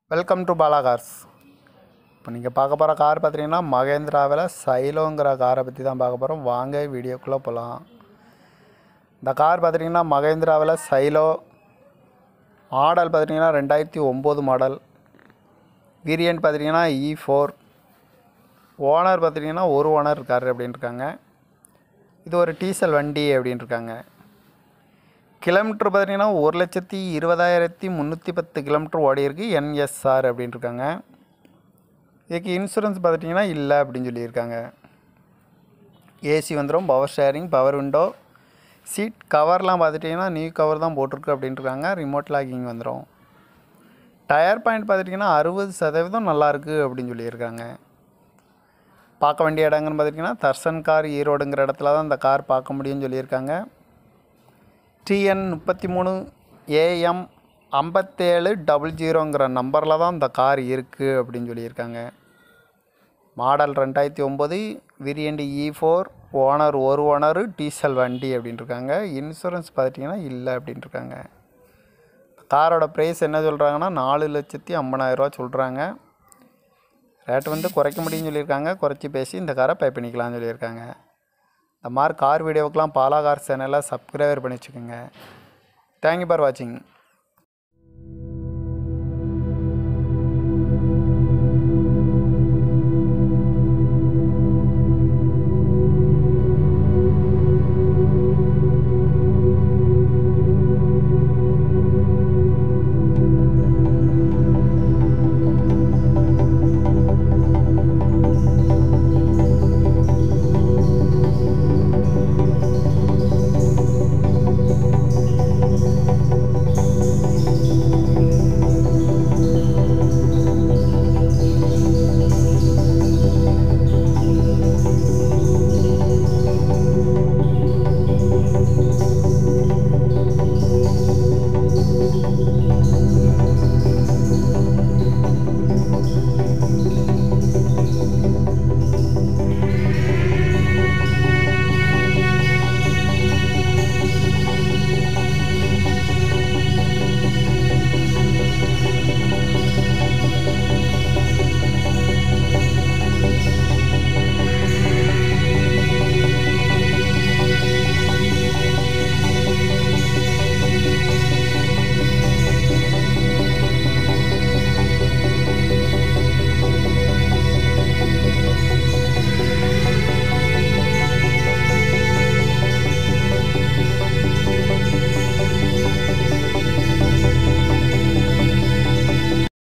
Welcome to Bala cars. இப்போ நீங்கள் பார்க்க போகிற கார் பார்த்தீங்கன்னா மகேந்திராவில் சைலோங்கிற காரை பற்றி தான் பார்க்க போகிறோம். வாங்க வீடியோக்குள்ளே போகலாம். இந்த கார் பார்த்தீங்கன்னா மகேந்திராவில் சைலோ மாடல் பார்த்தீங்கன்னா 2009 மாடல். வேரியன்ட் பார்த்தீங்கன்னா E4. ஓனர் பார்த்தீங்கன்னா ஒரு ஓனர் இருக்கார் அப்படின்னு இருக்காங்க. இது ஒரு டீசல் வண்டி அப்படின்னு இருக்காங்க. கிலோமீட்டர் பார்த்தீங்கன்னா 1,20,310 கிலோமீட்டர் ஓடி இருக்குது. NSR அப்படின்னு இருக்காங்க. இதுக்கு இன்சூரன்ஸ் பார்த்துட்டிங்கன்னா இல்லை அப்படின்னு சொல்லியிருக்காங்க. ஏசி வந்துடும், power sharing, power window, seat கவர்லாம் பார்த்துட்டிங்கன்னா நியூ கவர் தான் போட்டிருக்கு அப்படின்னு இருக்காங்க. ரிமோட் லாக்கிங் வந்துடும். டயர் பாயிண்ட் பார்த்துட்டிங்கன்னா 60% நல்லாயிருக்கு அப்படின்னு சொல்லியிருக்காங்க. பார்க்க வேண்டிய இடங்கன்னு பார்த்துட்டிங்கன்னா தர்சன் கார் ஈரோடுங்கிற இடத்துல தான் இந்த கார் பார்க்க முடியும்னு சொல்லியிருக்காங்க. TN 33 AM 5700ங்கிற நம்பரில் தான் இந்த கார் இருக்குது அப்படின்னு சொல்லியிருக்காங்க. மாடல் 2009, வேரியண்ட் E4, ஓனர் ஒரு ஓனர், டீசல் வண்டி அப்படின்ட்டுருக்காங்க. இன்சூரன்ஸ் பார்த்துட்டிங்கன்னா இல்லை அப்படின்ட்டுருக்காங்க. காரோட ப்ரைஸ் என்ன சொல்கிறாங்கன்னா 4,50,000 சொல்கிறாங்க. ரேட்டு வந்து குறைக்க முடியும்னு சொல்லியிருக்காங்க. குறைச்சி பேசி இந்த காரை பே பண்ணிக்கலாம்னு சொல்லியிருக்காங்க. இந்த மாதிரி கார் வீடியோவுக்கெலாம் பாலா கார் சேனலை சப்ஸ்கிரைபர் பண்ணி வச்சுக்கோங்க. தேங்க்யூ ஃபார் வாட்சிங்.